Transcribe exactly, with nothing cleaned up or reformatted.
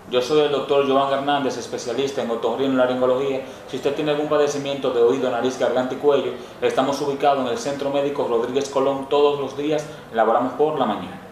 Yo soy el doctor Joan Hernández, especialista en otorrinolaringología. Si usted tiene algún padecimiento de oído, nariz, garganta y cuello, estamos ubicados en el Centro Médico Rodríguez Colón todos los días, laboramos por la mañana.